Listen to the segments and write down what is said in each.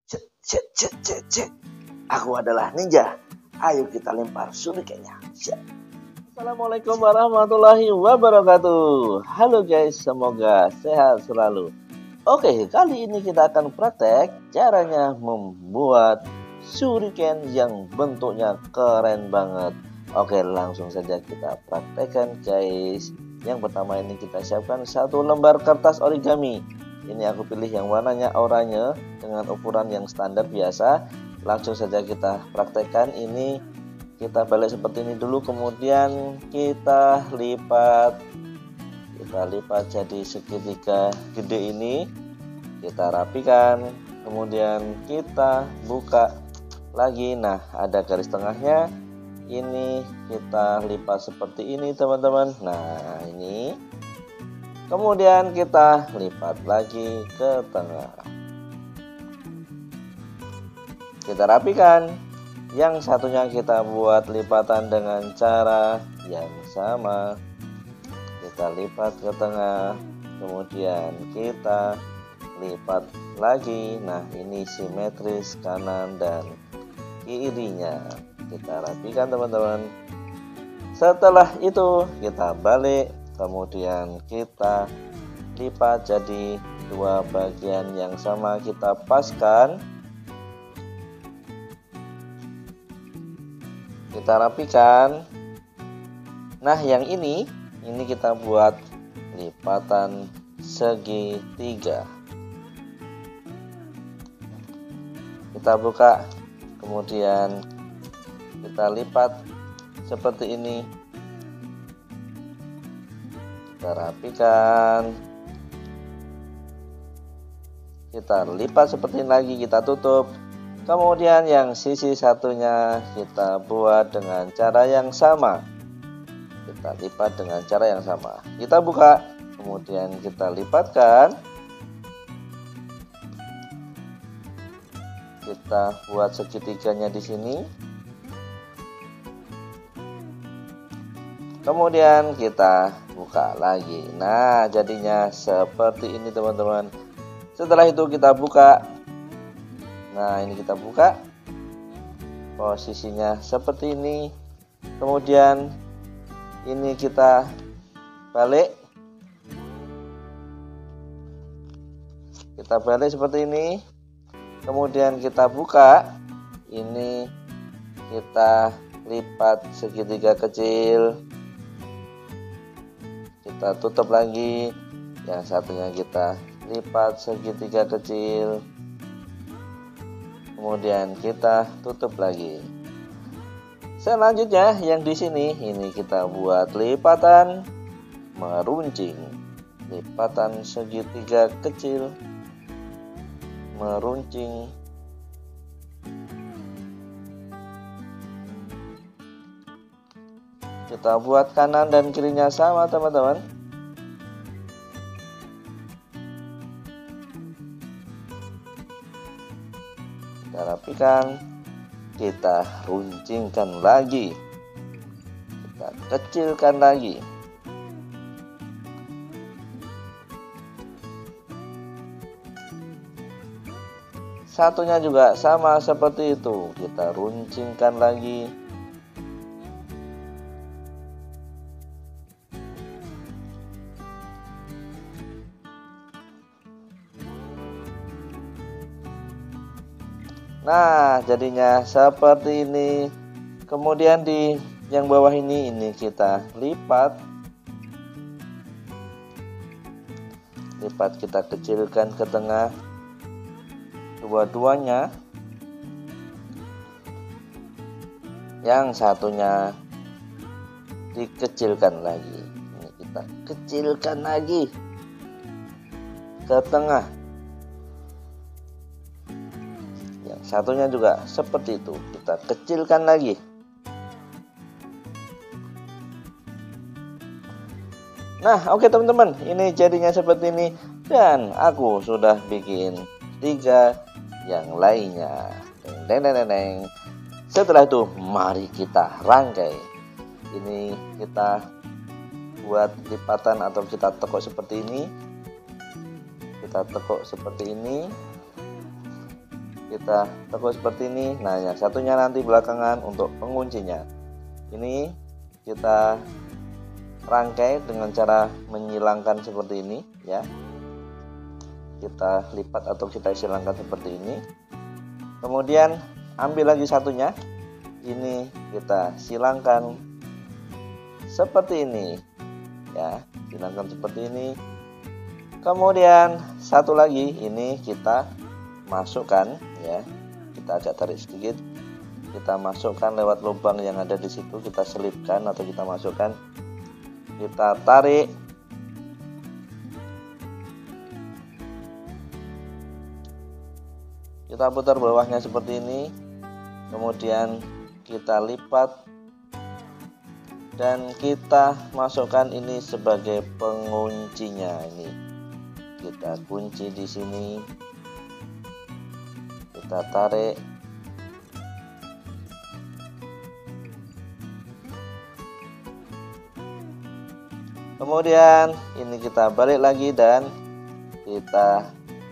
Cek, cek, cek, cek, cek. Aku adalah ninja. Ayo kita lempar shurikennya. Assalamualaikum warahmatullahi wabarakatuh. Halo guys, semoga sehat selalu. Oke, kali ini kita akan praktek caranya membuat shuriken yang bentuknya keren banget. Oke, langsung saja kita praktekkan guys. Yang pertama ini kita siapkan satu lembar kertas origami. Ini aku pilih yang warnanya oranye dengan ukuran yang standar biasa. Langsung saja kita praktekkan. Ini kita balik seperti ini dulu, kemudian kita lipat jadi segitiga gede ini, kita rapikan, kemudian kita buka lagi. Nah, ada garis tengahnya, ini kita lipat seperti ini teman-teman. Nah, ini kemudian kita lipat lagi ke tengah, kita rapikan. Yang satunya kita buat lipatan dengan cara yang sama, kita lipat ke tengah, kemudian kita lipat lagi. Nah, ini simetris kanan dan kirinya, kita rapikan teman-teman. Setelah itu kita balik, kemudian kita lipat jadi dua bagian yang sama, kita paskan, kita rapikan. Nah, yang ini kita buat lipatan segitiga, kita buka, kemudian kita lipat seperti ini, kita rapikan, kita lipat seperti ini lagi, kita tutup. Kemudian yang sisi satunya kita buat dengan cara yang sama, kita lipat dengan cara yang sama, kita buka, kemudian kita lipatkan, kita buat segitiganya di sini, kemudian kita buka lagi. Nah, jadinya seperti ini teman-teman. Setelah itu kita buka. Nah, ini kita buka, posisinya seperti ini, kemudian ini kita balik, seperti ini, kemudian kita buka, ini kita lipat segitiga kecil, kita tutup lagi, yang satunya kita lipat segitiga kecil, kemudian kita tutup lagi. Selanjutnya yang di sini ini kita buat lipatan meruncing, lipatan segitiga kecil, meruncing, kita buat kanan dan kirinya sama teman-teman. Kita rapikan, kita runcingkan lagi, kita kecilkan lagi. Satunya juga sama seperti itu, kita runcingkan lagi. Nah, jadinya seperti ini. Kemudian di yang bawah ini kita lipat, kita kecilkan ke tengah, dua-duanya. Yang satunya dikecilkan lagi, ini kita kecilkan lagi ke tengah. Satunya juga seperti itu, kita kecilkan lagi. Nah, oke teman-teman, ini jadinya seperti ini, dan aku sudah bikin 3 yang lainnya. Deng, deng, deng, deng. Setelah itu mari kita rangkai. Ini kita buat lipatan atau kita tekuk seperti ini, kita tekuk seperti ini, kita tekuk seperti ini. Nah, yang satunya nanti belakangan untuk penguncinya. Ini kita rangkai dengan cara menyilangkan seperti ini ya. Kita lipat atau kita silangkan seperti ini. Kemudian ambil lagi satunya. Ini kita silangkan seperti ini ya, silangkan seperti ini. Kemudian satu lagi ini kita masukkan ya. Kita agak tarik sedikit. Kita masukkan lewat lubang yang ada di situ, kita selipkan atau kita masukkan. Kita tarik. Kita putar bawahnya seperti ini. Kemudian kita lipat dan kita masukkan ini sebagai penguncinya. Ini kita kunci di sini. Kita tarik. Kemudian ini kita balik lagi dan kita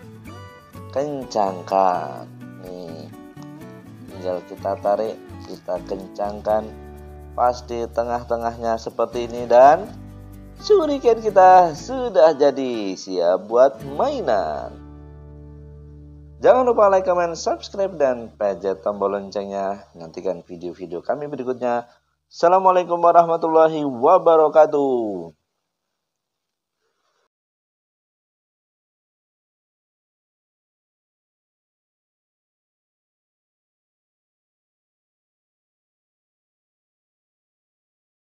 kencangkan. Nih, tinggal kita tarik, kita kencangkan pas di tengah-tengahnya seperti ini dan shuriken kita sudah jadi siap buat mainan. Jangan lupa like, comment, subscribe, dan pencet tombol loncengnya. Nantikan video-video kami berikutnya. Assalamualaikum warahmatullahi wabarakatuh.